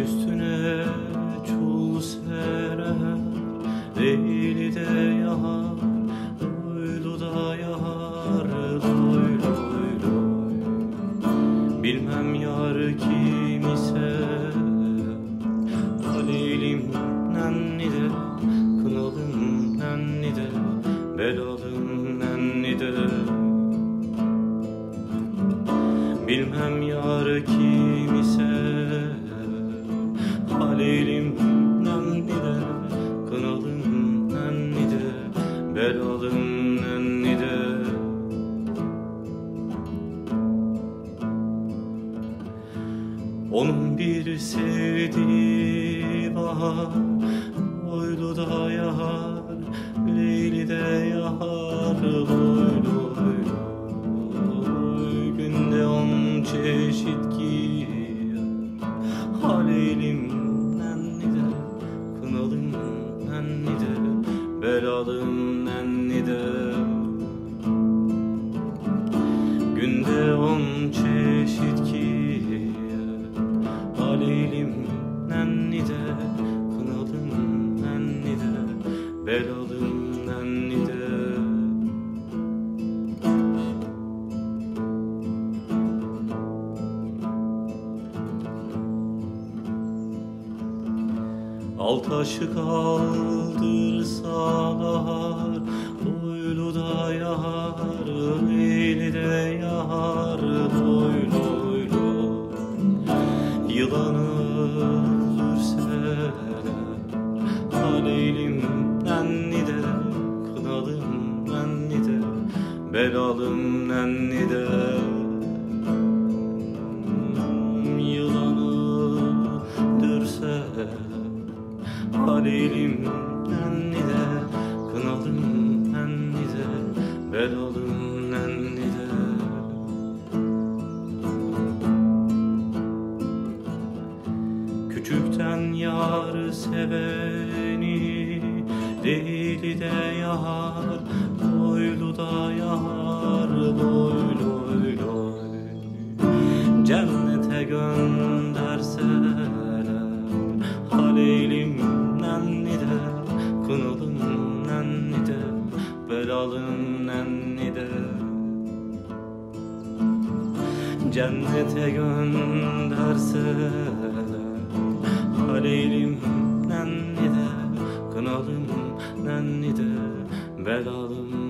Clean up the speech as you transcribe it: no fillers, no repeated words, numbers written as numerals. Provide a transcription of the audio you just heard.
üstüne çul serer, Leyli de yahar, doylu da yahar, doy doy doy. Bilmem yar kimi sever, Halil'im nenni de, kınalım nenni de, belalım nenni de. Bilmem yar kimi sever, Halil'im nenni de, kınalım nenni de, belalım nenni de. Onun bir sevdiği var, doylu da yahar, Leyli de yahar, doy doy doy. Günde 10 çeşit giyer, Halil'im nenni de, kınalım nenni de, belalım nenni de. Günde 10 çeşit giyer, Halil'im nenni de, kınalım nenni de, belalım nenni de. Alt taşı kaldırsalar, doylu da yahar, Leyli de yahar, doy doy doy. Yılanı öldürseler, Halil'im nenni de, kınalım nenni de, belalım nenni de. Yılanı öldürseler, Halil'im nenni de, kınalım nenni de, belalım nenni de. Küçükten yar seveni, Leyli de yahar, doylu da yahar, doy doy doy. Cennete gönderseler, Halil'im nenni de, kınalım nenni de, belalım nenni de. Cennete gönderseler, Halil'im nenni de, kınalım nenni de, belalım